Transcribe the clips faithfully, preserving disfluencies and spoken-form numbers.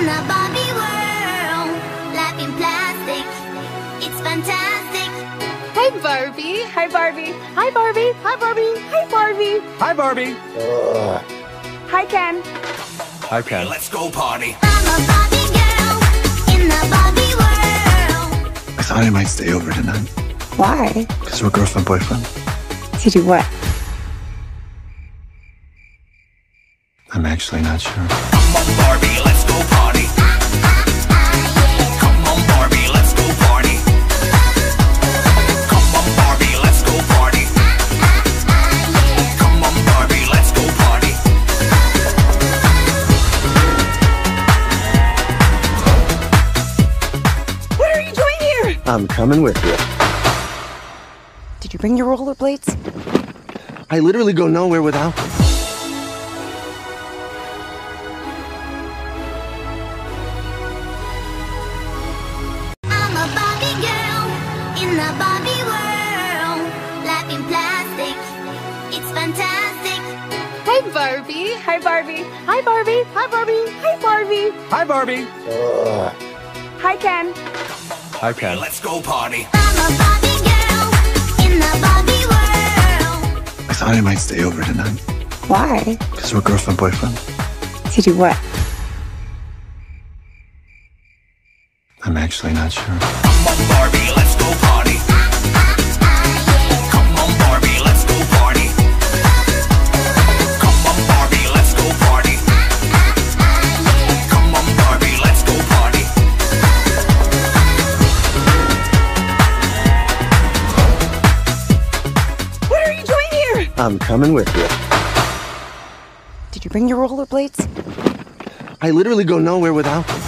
the Barbie world, life in plastic, it's fantastic. Hi Barbie. Hi Barbie. Hi Barbie. Hi Barbie. Hi Barbie. Hi, Barbie. Ugh. Hi Ken. Hi, Ken. Let's go party. I'm a Barbie girl in the Barbie world. I thought I might stay over tonight. Why? Because we're girlfriend, boyfriend. To do what? I'm actually not sure. Come on, Barbie, let's go party. Come on, Barbie, let's go party. Come on, Barbie, let's go party. Come on, Barbie, let's go party. What are you doing here? I'm coming with you. Did you bring your rollerblades? I literally go nowhere without them. I'm a Barbie girl in the Barbie world, life in plastic, it's fantastic. Hi Barbie. Hi Barbie. Hi Barbie. Hi Barbie. Hi Barbie. Hi, Barbie. Ugh. Hi Ken. Hi, Ken. Let's go party. I'm a Barbie girl in the Barbie world. I thought I might stay over tonight. Why? Because we're girlfriend, boyfriend. To do what? I'm actually not sure. Come on, Barbie, let's go party. Come on, Barbie, let's go party. Come on, Barbie, let's go party. Come on, Barbie, let's go party. What are you doing here? I'm coming with you. Did you bring your rollerblades? I literally go nowhere without them.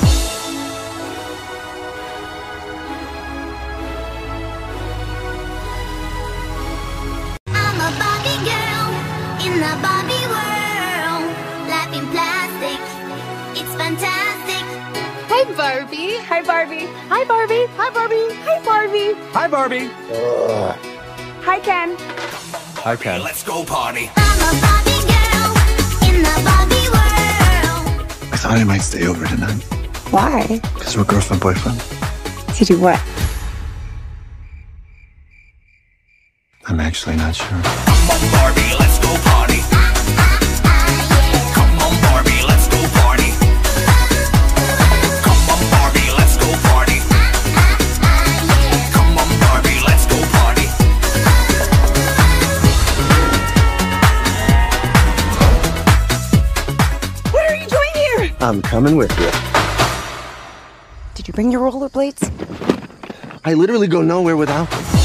I'm a Barbie girl in the Barbie world, life in plastic, it's fantastic. Hi Barbie. Hi Barbie. Hi Barbie. Hi Barbie. Hi Barbie. Hi, Barbie. Ugh. Hi Ken. Hi, Ken. Let's go party. I'm a Barbie girl in the Barbie world. I thought I might stay over tonight. Why? Because we're girlfriend, boyfriend. To do what? I'm actually not sure. Come on, Barbie, let's go party. Come on, Barbie, let's go party. Come on, Barbie, let's go party. Come on, Barbie, let's go party. What are you doing here? I'm coming with you. Did you bring your rollerblades? I literally go nowhere without them.